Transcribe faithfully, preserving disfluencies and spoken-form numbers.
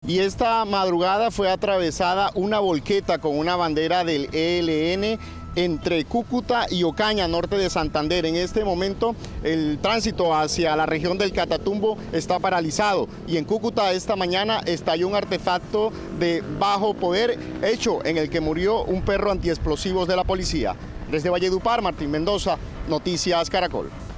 Y esta madrugada fue atravesada una volqueta con una bandera del E L N entre Cúcuta y Ocaña, norte de Santander. En este momento el tránsito hacia la región del Catatumbo está paralizado y en Cúcuta esta mañana estalló un artefacto de bajo poder hecho en el que murió un perro antiexplosivos de la policía. Desde Valledupar, Martín Mendoza, Noticias Caracol.